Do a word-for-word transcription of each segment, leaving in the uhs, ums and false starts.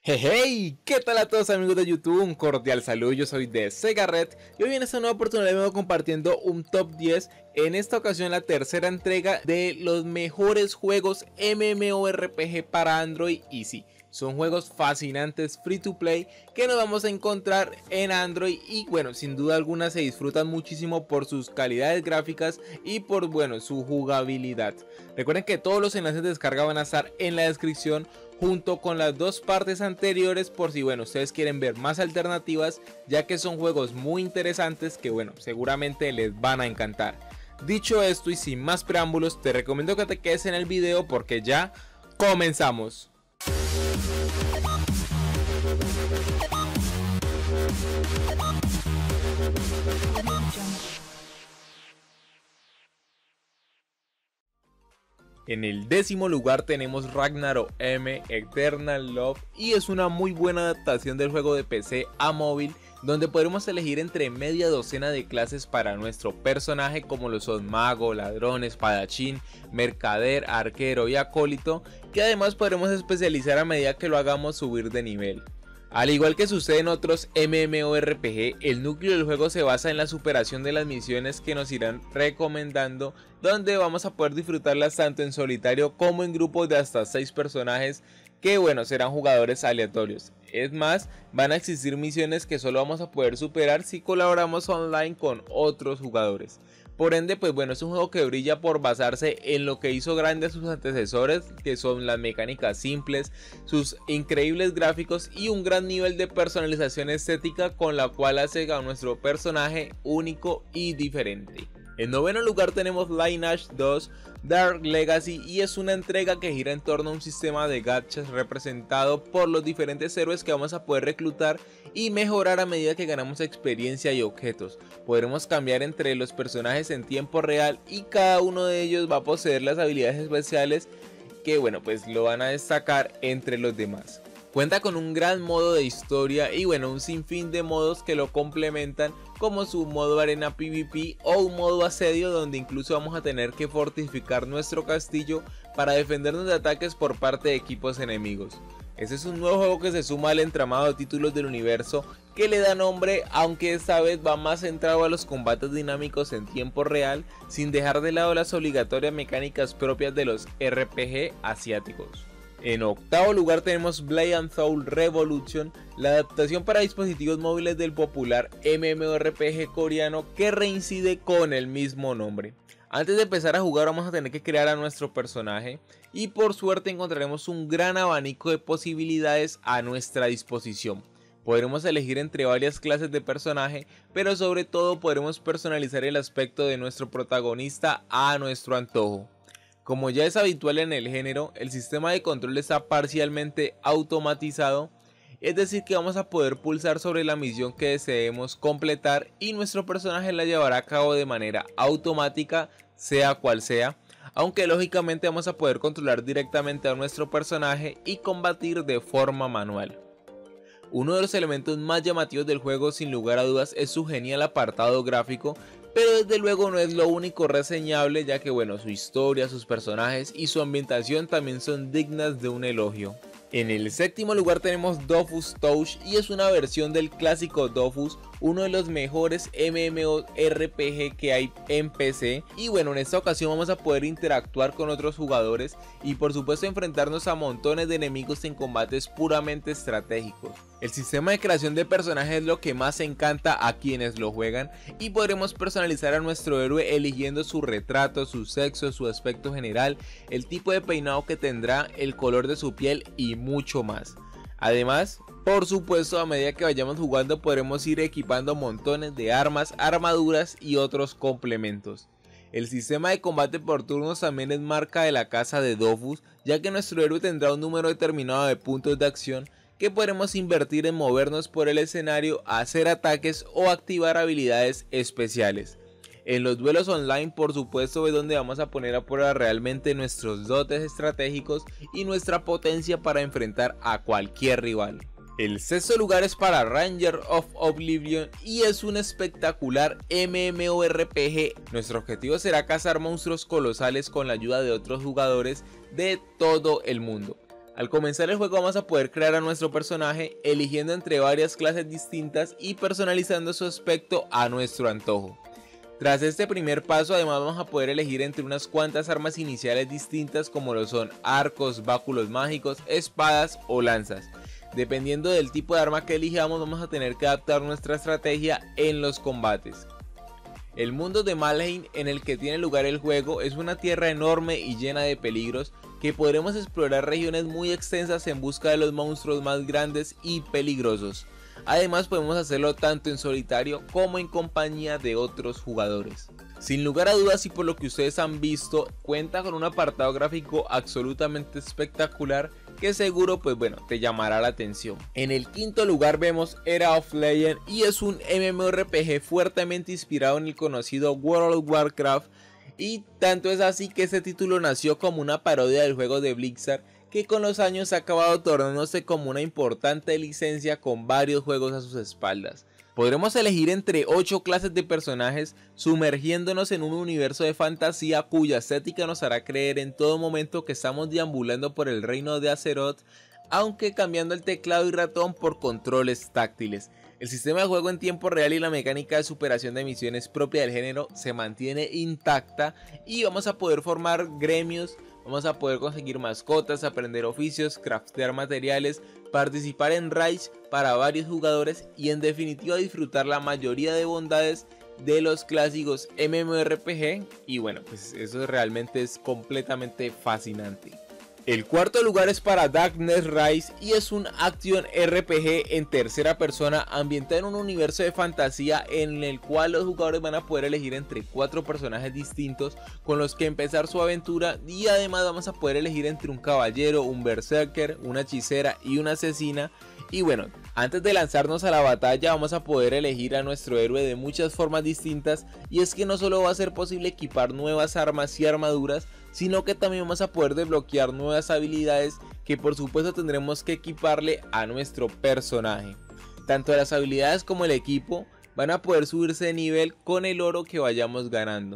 Hey, hey, ¿qué tal a todos amigos de YouTube? Un cordial saludo, yo soy de Segarret y hoy en esta nueva oportunidad vengo compartiendo un top diez, en esta ocasión la tercera entrega de los mejores juegos MMORPG para Android. Y sí, son juegos fascinantes free to play que nos vamos a encontrar en Android y bueno, sin duda alguna se disfrutan muchísimo por sus calidades gráficas y por bueno, su jugabilidad. Recuerden que todos los enlaces de descarga van a estar en la descripción junto con las dos partes anteriores por si bueno, ustedes quieren ver más alternativas, ya que son juegos muy interesantes que bueno, seguramente les van a encantar. Dicho esto y sin más preámbulos, te recomiendo que te quedes en el video porque ya comenzamos. En el décimo lugar tenemos Ragnarok M Eternal Love, y es una muy buena adaptación del juego de P C a móvil, donde podremos elegir entre media docena de clases para nuestro personaje, como lo son mago, ladrón, espadachín, mercader, arquero y acólito, que además podremos especializar a medida que lo hagamos subir de nivel. Al igual que sucede en otros MMORPG, el núcleo del juego se basa en la superación de las misiones que nos irán recomendando, donde vamos a poder disfrutarlas tanto en solitario como en grupos de hasta seis personajes que bueno, serán jugadores aleatorios. Es más, van a existir misiones que solo vamos a poder superar si colaboramos online con otros jugadores. Por ende, pues bueno, es un juego que brilla por basarse en lo que hizo grande a sus antecesores, que son las mecánicas simples, sus increíbles gráficos y un gran nivel de personalización estética con la cual hace a nuestro personaje único y diferente. En noveno lugar tenemos Lineage dos Dark Legacy, y es una entrega que gira en torno a un sistema de gachas representado por los diferentes héroes que vamos a poder reclutar y mejorar a medida que ganamos experiencia y objetos. Podremos cambiar entre los personajes en tiempo real y cada uno de ellos va a poseer las habilidades especiales que bueno, pues lo van a destacar entre los demás. Cuenta con un gran modo de historia y bueno, un sinfín de modos que lo complementan, como su modo arena PvP o un modo asedio, donde incluso vamos a tener que fortificar nuestro castillo para defendernos de ataques por parte de equipos enemigos. Este es un nuevo juego que se suma al entramado de títulos del universo que le da nombre, aunque esta vez va más centrado a los combates dinámicos en tiempo real, sin dejar de lado las obligatorias mecánicas propias de los R P G asiáticos. En octavo lugar tenemos Blade and Soul Revolution, la adaptación para dispositivos móviles del popular MMORPG coreano que reincide con el mismo nombre. Antes de empezar a jugar vamos a tener que crear a nuestro personaje y por suerte encontraremos un gran abanico de posibilidades a nuestra disposición. Podremos elegir entre varias clases de personaje, pero sobre todo podremos personalizar el aspecto de nuestro protagonista a nuestro antojo. Como ya es habitual en el género, el sistema de control está parcialmente automatizado, es decir que vamos a poder pulsar sobre la misión que deseemos completar y nuestro personaje la llevará a cabo de manera automática, sea cual sea, aunque lógicamente vamos a poder controlar directamente a nuestro personaje y combatir de forma manual. Uno de los elementos más llamativos del juego sin lugar a dudas es su genial apartado gráfico, pero desde luego no es lo único reseñable, ya que bueno, su historia, sus personajes y su ambientación también son dignas de un elogio. En el séptimo lugar tenemos Dofus Touch, y es una versión del clásico Dofus, uno de los mejores MMORPG que hay en P C, y bueno, en esta ocasión vamos a poder interactuar con otros jugadores y por supuesto enfrentarnos a montones de enemigos en combates puramente estratégicos. El sistema de creación de personajes es lo que más encanta a quienes lo juegan, y podremos personalizar a nuestro héroe eligiendo su retrato, su sexo, su aspecto general, el tipo de peinado que tendrá, el color de su piel y mucho más. Además, por supuesto, a medida que vayamos jugando podremos ir equipando montones de armas, armaduras y otros complementos. El sistema de combate por turnos también es marca de la casa de Dofus, ya que nuestro héroe tendrá un número determinado de puntos de acción que podremos invertir en movernos por el escenario, hacer ataques o activar habilidades especiales. En los duelos online, por supuesto, es donde vamos a poner a prueba realmente nuestros dotes estratégicos y nuestra potencia para enfrentar a cualquier rival. El sexto lugar es para Ranger of Oblivion y es un espectacular MMORPG. Nuestro objetivo será cazar monstruos colosales con la ayuda de otros jugadores de todo el mundo. Al comenzar el juego vamos a poder crear a nuestro personaje eligiendo entre varias clases distintas y personalizando su aspecto a nuestro antojo. Tras este primer paso además vamos a poder elegir entre unas cuantas armas iniciales distintas como lo son arcos, báculos mágicos, espadas o lanzas. Dependiendo del tipo de arma que elijamos vamos a tener que adaptar nuestra estrategia en los combates. El mundo de Malheim en el que tiene lugar el juego es una tierra enorme y llena de peligros que podremos explorar regiones muy extensas en busca de los monstruos más grandes y peligrosos. Además podemos hacerlo tanto en solitario como en compañía de otros jugadores. Sin lugar a dudas y por lo que ustedes han visto, cuenta con un apartado gráfico absolutamente espectacular que seguro pues bueno te llamará la atención. En el quinto lugar vemos Era of Legends y es un M M O R P G fuertemente inspirado en el conocido World of Warcraft, y tanto es así que este título nació como una parodia del juego de Blizzard que con los años ha acabado tornándose como una importante licencia con varios juegos a sus espaldas. Podremos elegir entre ocho clases de personajes sumergiéndonos en un universo de fantasía cuya estética nos hará creer en todo momento que estamos deambulando por el reino de Azeroth, aunque cambiando el teclado y ratón por controles táctiles. El sistema de juego en tiempo real y la mecánica de superación de misiones propia del género se mantiene intacta y vamos a poder formar gremios, vamos a poder conseguir mascotas, aprender oficios, craftear materiales, participar en raids para varios jugadores y en definitiva disfrutar la mayoría de bondades de los clásicos M M O R P G, y bueno pues eso realmente es completamente fascinante. El cuarto lugar es para Darkness Rise y es un Action R P G en tercera persona ambientado en un universo de fantasía en el cual los jugadores van a poder elegir entre cuatro personajes distintos con los que empezar su aventura, y además vamos a poder elegir entre un caballero, un berserker, una hechicera y una asesina. Y bueno, antes de lanzarnos a la batalla vamos a poder elegir a nuestro héroe de muchas formas distintas, y es que no solo va a ser posible equipar nuevas armas y armaduras, sino que también vamos a poder desbloquear nuevas habilidades que por supuesto tendremos que equiparle a nuestro personaje. Tanto las habilidades como el equipo van a poder subirse de nivel con el oro que vayamos ganando.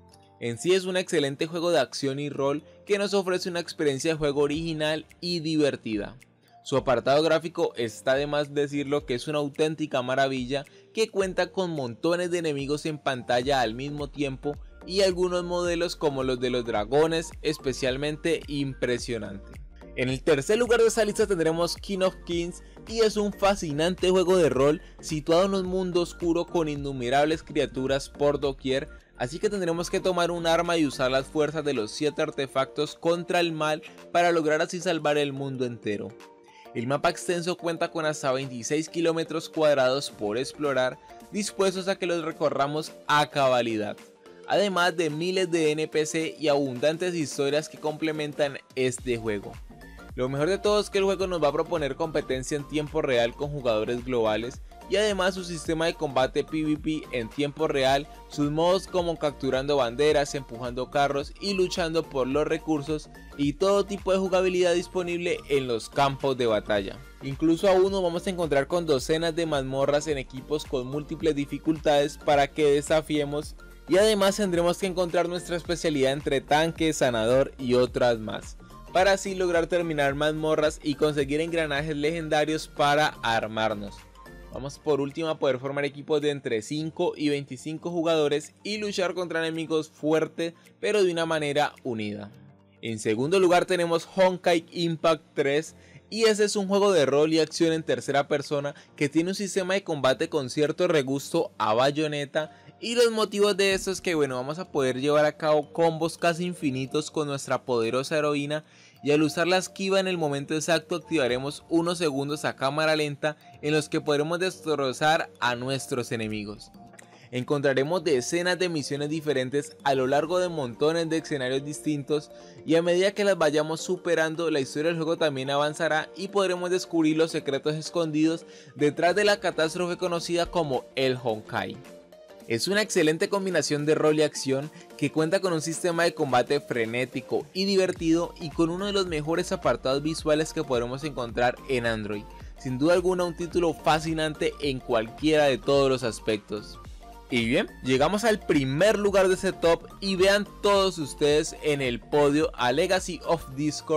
En sí es un excelente juego de acción y rol que nos ofrece una experiencia de juego original y divertida. Su apartado gráfico está de más decirlo que es una auténtica maravilla que cuenta con montones de enemigos en pantalla al mismo tiempo y algunos modelos como los de los dragones especialmente impresionante. En el tercer lugar de esta lista tendremos King of Kings y es un fascinante juego de rol situado en un mundo oscuro con innumerables criaturas por doquier, así que tendremos que tomar un arma y usar las fuerzas de los siete artefactos contra el mal para lograr así salvar el mundo entero. El mapa extenso cuenta con hasta veintiséis kilómetros cuadrados por explorar, dispuestos a que los recorramos a cabalidad, además de miles de N P C y abundantes historias que complementan este juego. Lo mejor de todo es que el juego nos va a proponer competencia en tiempo real con jugadores globales, y además su sistema de combate PvP en tiempo real, sus modos como capturando banderas, empujando carros y luchando por los recursos, y todo tipo de jugabilidad disponible en los campos de batalla. Incluso aún nos vamos a encontrar con docenas de mazmorras en equipos con múltiples dificultades para que desafiemos, y además tendremos que encontrar nuestra especialidad entre tanque, sanador y otras más, para así lograr terminar mazmorras y conseguir engranajes legendarios para armarnos. Vamos por último a poder formar equipos de entre cinco y veinticinco jugadores y luchar contra enemigos fuertes pero de una manera unida. En segundo lugar tenemos Honkai Impact tres y ese es un juego de rol y acción en tercera persona que tiene un sistema de combate con cierto regusto a Bayonetta, y los motivos de esto es que bueno, vamos a poder llevar a cabo combos casi infinitos con nuestra poderosa heroína, y al usar la esquiva en el momento exacto activaremos unos segundos a cámara lenta en los que podremos destrozar a nuestros enemigos. Encontraremos decenas de misiones diferentes a lo largo de montones de escenarios distintos, y a medida que las vayamos superando la historia del juego también avanzará y podremos descubrir los secretos escondidos detrás de la catástrofe conocida como el Honkai. Es una excelente combinación de rol y acción que cuenta con un sistema de combate frenético y divertido y con uno de los mejores apartados visuales que podremos encontrar en Android. Sin duda alguna un título fascinante en cualquiera de todos los aspectos. Y bien, llegamos al primer lugar de este top y vean todos ustedes en el podio a Legacy of Discord,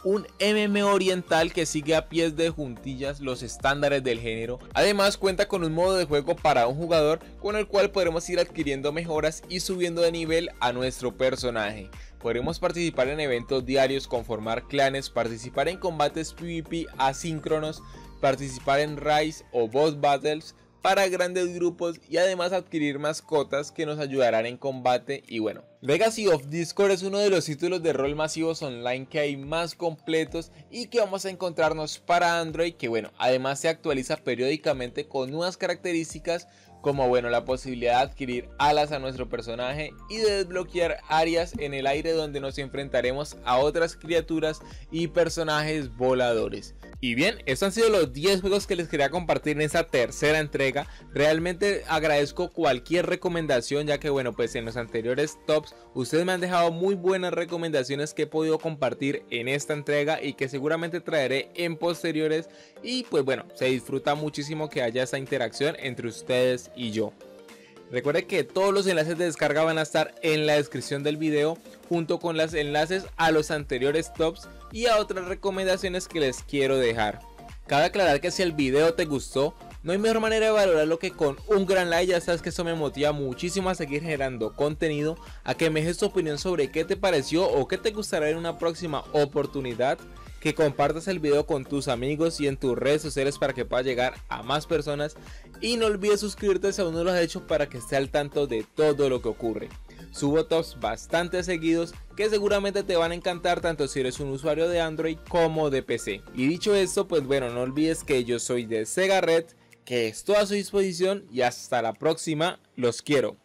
un M M O oriental que sigue a pies de juntillas los estándares del género. Además cuenta con un modo de juego para un jugador con el cual podremos ir adquiriendo mejoras y subiendo de nivel a nuestro personaje. Podremos participar en eventos diarios, conformar clanes, participar en combates PvP asíncronos, participar en raids o boss battles para grandes grupos y además adquirir mascotas que nos ayudarán en combate. Y bueno, Legacy of Discord es uno de los títulos de rol masivos online que hay más completos y que vamos a encontrarnos para Android, que bueno, además se actualiza periódicamente con nuevas características como bueno, la posibilidad de adquirir alas a nuestro personaje y de desbloquear áreas en el aire donde nos enfrentaremos a otras criaturas y personajes voladores. Y bien, estos han sido los diez juegos que les quería compartir en esta tercera entrega. Realmente agradezco cualquier recomendación, ya que bueno, pues en los anteriores tops ustedes me han dejado muy buenas recomendaciones que he podido compartir en esta entrega y que seguramente traeré en posteriores. Y pues bueno, se disfruta muchísimo que haya esa interacción entre ustedes y yo. Recuerde que todos los enlaces de descarga van a estar en la descripción del video, junto con los enlaces a los anteriores tops y a otras recomendaciones que les quiero dejar. Cabe aclarar que si el video te gustó, no hay mejor manera de valorarlo que con un gran like. Ya sabes que eso me motiva muchísimo a seguir generando contenido, a que me dejes tu opinión sobre qué te pareció o qué te gustaría en una próxima oportunidad, que compartas el video con tus amigos y en tus redes sociales para que pueda llegar a más personas, y no olvides suscribirte si aún no lo has hecho para que esté al tanto de todo lo que ocurre. Subo tops bastante seguidos que seguramente te van a encantar, tanto si eres un usuario de Android como de P C. Y dicho esto, pues bueno, no olvides que yo soy de Sega Red, que estoy a su disposición y hasta la próxima, los quiero.